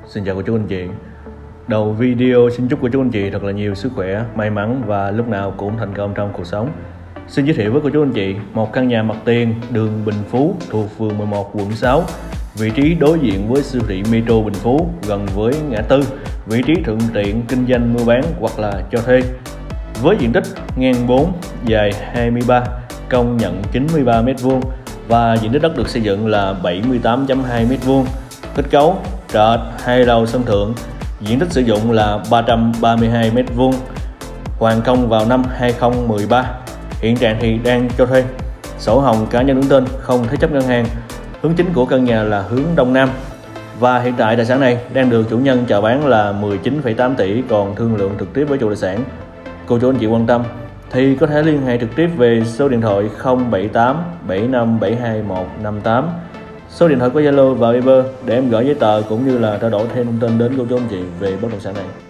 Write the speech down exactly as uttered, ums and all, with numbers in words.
Xin chào cô chú anh chị. Đầu video xin chúc cô chú anh chị thật là nhiều sức khỏe, may mắn và lúc nào cũng thành công trong cuộc sống. Xin giới thiệu với cô chú anh chị một căn nhà mặt tiền đường Bình Phú thuộc phường mười một quận sáu, vị trí đối diện với siêu thị Metro Bình Phú, gần với ngã tư, vị trí thuận tiện kinh doanh mua bán hoặc là cho thuê. Với diện tích ngang bốn, dài hai mươi ba, công nhận chín mươi ba mét vuông và diện tích đất được xây dựng là bảy mươi tám phẩy hai mét vuông. Kết cấu trệt hai lầu sân thượng, diện tích sử dụng là ba trăm ba mươi hai mét vuông, hoàn công vào năm hai nghìn không trăm mười ba. Hiện trạng thì đang cho thuê, sổ hồng cá nhân đứng tên, không thế chấp ngân hàng. Hướng chính của căn nhà là hướng đông nam và hiện tại tài sản này đang được chủ nhân chào bán là mười chín phẩy tám tỷ, còn thương lượng trực tiếp với chủ tài sản. Cô chú anh chị quan tâm thì có thể liên hệ trực tiếp về số điện thoại không bảy tám bảy năm bảy hai một năm tám, số điện thoại của Zalo và Viber để em gửi giấy tờ cũng như là trao đổi thêm thông tin đến cô chú anh chị về bất động sản này.